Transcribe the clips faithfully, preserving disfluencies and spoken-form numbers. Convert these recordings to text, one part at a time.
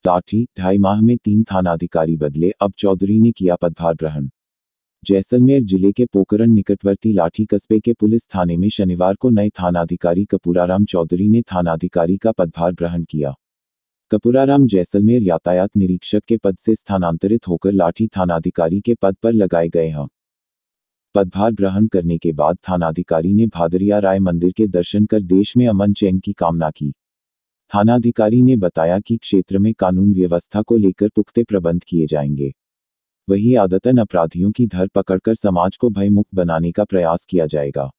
लाठी, ढाई माह में तीन थानाधिकारी बदले, अब चौधरी ने किया पदभार ग्रहण। जैसलमेर जिले के पोकरण निकटवर्ती लाठी कस्बे के पुलिस थाने में शनिवार को नए थानाधिकारी कपूराराम चौधरी ने थानाधिकारी का पदभार ग्रहण किया। कपूराराम जैसलमेर यातायात निरीक्षक के पद से स्थानांतरित होकर लाठी थानाधिकारी के पद पर लगाए गए हैं। पदभार ग्रहण करने के बाद थानाधिकारी ने भादरिया राय मंदिर के दर्शन कर देश में अमन चैन की कामना की। थानाधिकारी ने बताया कि क्षेत्र में कानून व्यवस्था को लेकर पुख्ते प्रबंध किए जाएंगे। वही आदतन अपराधियों की धर पकड़कर समाज को भयमुक्त बनाने का प्रयास किया जाएगा।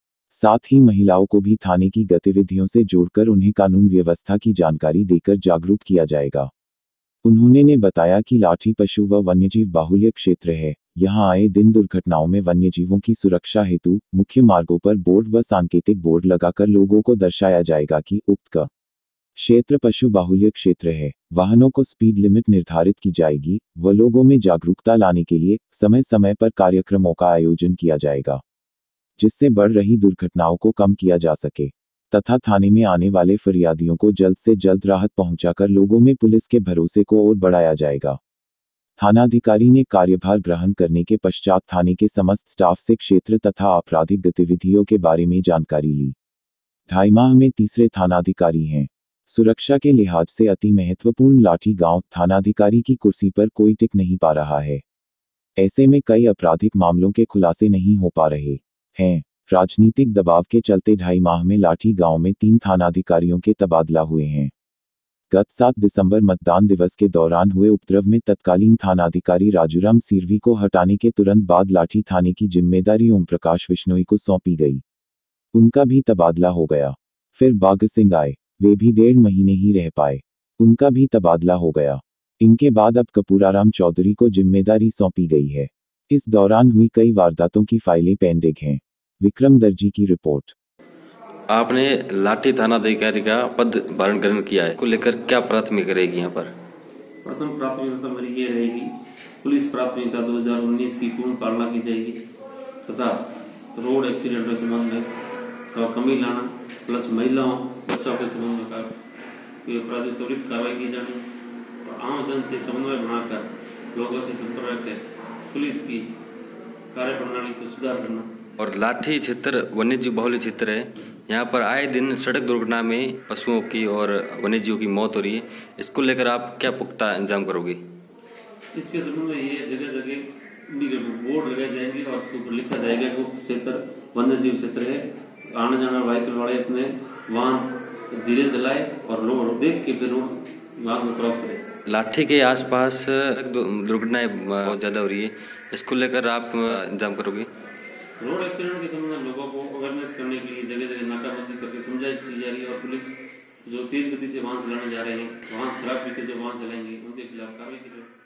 साथ ही महिलाओं को भी थाने की गतिविधियों से जोड़कर उन्हें कानून व्यवस्था की जानकारी देकर जागरूक किया जाएगा। उन्होंने ने बताया कि लाठी पशु व वन्यजीव बाहुल्य क्षेत्र है। यहां आए दिन दुर्घटनाओं में वन्यजीवों की सुरक्षा हेतु मुख्य मार्गों पर बोर्ड व सांकेतिक बोर्ड लगाकर लोगों को दर्शाया जाएगा कि उक्त का क्षेत्र पशु बाहुल्य क्षेत्र है। वाहनों को स्पीड लिमिट निर्धारित की जाएगी व लोगों में जागरूकता लाने के लिए समय समय पर कार्यक्रमों का आयोजन किया जाएगा, जिससे बढ़ रही दुर्घटनाओं को कम किया जा सके तथा थाने में आने वाले फरियादियों को जल्द से जल्द राहत पहुंचाकर लोगों में पुलिस के भरोसे को और बढ़ाया जाएगा। थानाधिकारी ने कार्यभार ग्रहण करने के पश्चात थाने के समस्त स्टाफ से क्षेत्र तथा आपराधिक गतिविधियों के बारे में जानकारी ली। ढाई माह में तीसरे थानाधिकारी हैं। सुरक्षा के लिहाज से अति महत्वपूर्ण लाठी गांव थानाधिकारी की कुर्सी पर कोई टिक नहीं पा रहा है। ऐसे में कई आपराधिक मामलों के खुलासे नहीं हो पा रहे हैं। राजनीतिक दबाव के चलते ढाई माह में लाठी गांव में तीन थानाधिकारियों के तबादला हुए हैं। गत सात दिसंबर मतदान दिवस के दौरान हुए उपद्रव में तत्कालीन थानाधिकारी राजूराम सिरवी को हटाने के तुरंत बाद लाठी थाने की जिम्मेदारी ओम प्रकाश बिश्नोई को सौंपी गई। उनका भी तबादला हो गया। फिर बाघ सिंह आए, वे भी डेढ़ महीने ही रह पाए, उनका भी तबादला हो गया। इनके बाद अब कपूराराम चौधरी को जिम्मेदारी सौंपी गई है। इस दौरान हुई कई वारदातों की फाइलें पेंडिंग हैं। विक्रम दर्जी की रिपोर्ट। आपने लाठी थानाधिकारी का पद धारण ग्रहण किया है, को लेकर क्या प्राथमिकता रहेगी यहाँ पर? प्रथम प्राथमिकता मेरी ये रहेगी, पुलिस प्राथमिकता दो हज़ार उन्नीस की पूर्ण पालना की जाएगी तथा रोड एक्सीडेंट के संबंध में का कमी लाना, प्लस महिलाओं बच्चों के संबंध में अपराधी त्वरित कार्रवाई की जानी और आम जन से समन्वय बनाकर लोगों से संपर्क कर पुलिस की कार्य प्रणाली को सुधार करना। और लाठी क्षेत्र वन्यजीव बहुल्य क्षेत्र है, यहाँ पर आए दिन सड़क दुर्घटना में पशुओं की और वन्यजीवों की मौत हो रही है। इसको लेकर आप क्या पुख्ता इंतजाम करोगे? इसके संबंध में ये जगह जगह बोर्ड लगाए जाएंगे और उसके ऊपर लिखा जाएगा कि उक्त क्षेत्र वन्यजीव क्षेत्र है। आने जाने व्हीकल वाले अपने वाहन धीरे चलाए और रोड देख के फिर रोड वाहन में क्रॉस करें। लाठी के आसपास दुर्घटनाएं बहुत ज्यादा हो रही है, इसको लेकर आप इंतजाम करोगे? रोड एक्सीडेंट के संबंध में लोगों को अवेयरनेस करने के लिए जगह जगह नाकाबंदी करके समझाइश की जा रही है और पुलिस जो तेज गति से वाहन चलाने जा रहे हैं, वाहन शराब पी के जो वाहन चलाएंगे उनके खिलाफ कार्रवाई की जाएगी।